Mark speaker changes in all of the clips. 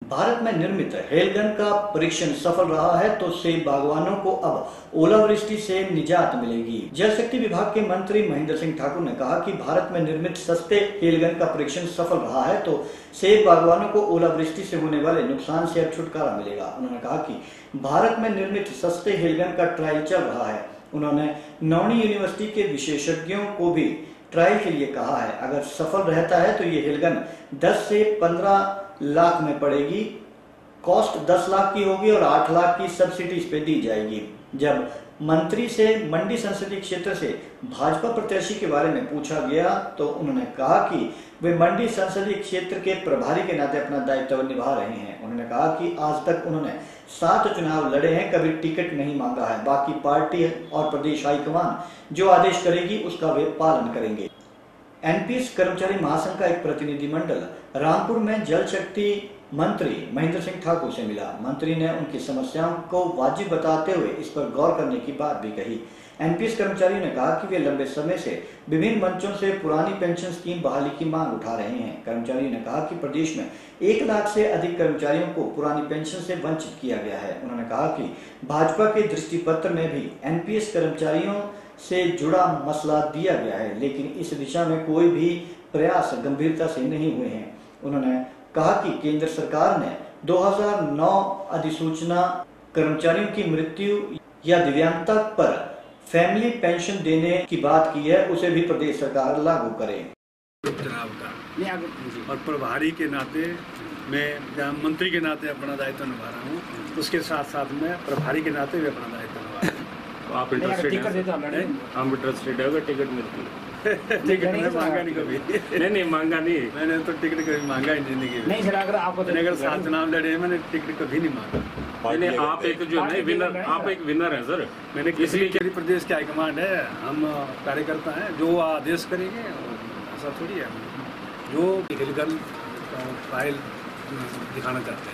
Speaker 1: भारत में निर्मित हेलगन का परीक्षण सफल रहा है तो सेब बागवानों को अब ओलावृष्टि से निजात मिलेगी। जल शक्ति विभाग के मंत्री महेंद्र सिंह ठाकुर ने कहा कि भारत में निर्मित सस्ते हेलगन का परीक्षण सफल रहा है तो सेब बागवानों को ओलावृष्टि से होने वाले नुकसान से अब छुटकारा मिलेगा। उन्होंने कहा कि भारत में निर्मित सस्ते हेलगन का ट्रायल चल रहा है। उन्होंने नौणी यूनिवर्सिटी के विशेषज्ञों को भी ट्रायल के लिए कहा है। अगर सफल रहता है तो ये हेलगन 10 से 15 लाख में पड़ेगी। कॉस्ट 10 लाख की होगी और 8 लाख की सब्सिडी इस पे दी जाएगी। जब मंत्री से मंडी संसदीय क्षेत्र से भाजपा प्रत्याशी के बारे में पूछा गया तो उन्होंने कहा कि वे मंडी संसदीय क्षेत्र के प्रभारी के नाते अपना दायित्व निभा रहे हैं। उन्होंने कहा कि आज तक उन्होंने 7 चुनाव लड़े हैं, कभी टिकट नहीं मांगा है। बाकी पार्टी और प्रदेश हाईकमान जो आदेश करेगी उसका वे पालन करेंगे। एनपीएस कर्मचारी महासंघ का एक प्रतिनिधिमंडल रामपुर में जल शक्ति मंत्री महेंद्र सिंह ठाकुर से मिला। मंत्री ने उनकी समस्याओं को वाजिब बताते हुए इस पर गौर करने की बात भी कही। एनपीएस कर्मचारियों ने कहा कि वे लंबे समय से विभिन्न मंचों से पुरानी पेंशन स्कीम बहाली की मांग उठा रहे हैं। कर्मचारियों ने कहा कि प्रदेश में 1 लाख से अधिक कर्मचारियों को पुरानी पेंशन से वंचित किया गया है। उन्होंने कहा कि भाजपा के दृष्टिपत्र में भी एनपीएस कर्मचारियों से जुड़ा मसला दिया गया है, लेकिन इस दिशा में कोई भी प्रयास गंभीरता से नहीं हुए हैं। उन्होंने कहा कि केंद्र सरकार ने 2009 अधिसूचना कर्मचारियों की मृत्यु या दिव्यांगता पर फैमिली पेंशन देने की बात की है, उसे भी प्रदेश सरकार लागू करे।
Speaker 2: चुनाव का और प्रभारी के नाते मैं मंत्री के नाते अपना दायित्व निभा रहा हूँ, उसके साथ साथ मैं प्रभारी के नाते भी अपना दायित्व निभा रहा हूँ।
Speaker 3: तो आप इंटरेस्टेड हैं? हम इंटरेस्टेड है, टिकट मिलती है।
Speaker 2: टिकट मैंने मांगा नहीं कभी।
Speaker 3: नहीं मांगा नहीं,
Speaker 2: मैंने तो टिकट कभी मांगा ही जिंदगी में।
Speaker 4: नहीं सर, अगर आपको
Speaker 2: अगर 7 चुनाव लड़े मैंने टिकट कभी नहीं मांगा।
Speaker 3: नहीं, आप एक जो है विनर, आप एक विनर हैं सर।
Speaker 2: मैंने इसलिए प्रदेश के हाईकमांड है, हम कार्यकर्ता हैं, जो आदेश करेंगे ऐसा थोड़ी है। जो हेलगन ट्रायल दिखाना चाहते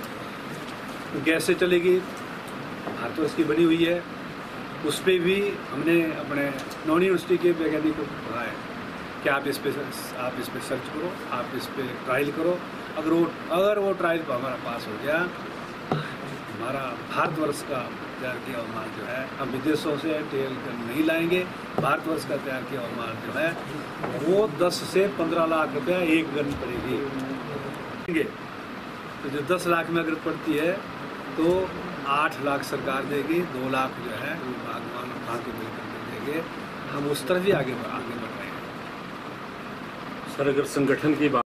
Speaker 2: हैं तो कैसे चलेगी, भारतवर्ष की बनी हुई है, उस पर भी हमने अपने नौणी यूनिवर्सिटी के वैज्ञानिकों को कहा है कि आप इस पे सर्च करो, आप इस पे ट्रायल करो। अगर वो ट्रायल पर हमारा पास हो गया, हमारा भारतवर्ष का तैयार किया हुआ माल जो है, हम विदेशों से तेल नहीं लाएंगे। भारतवर्ष का तैयार किया हुआ माल जो है वो 10 से 15 लाख रुपया एक गन पड़ेगी। तो जो 10 लाख में अगर पड़ती है तो 8 लाख सरकार देगी, 2 लाख जो है वो बागवान के मिलकर देंगे। हम उस तरफ भी आगे बढ़ रहे हैं।
Speaker 3: सर, अगर संगठन की बात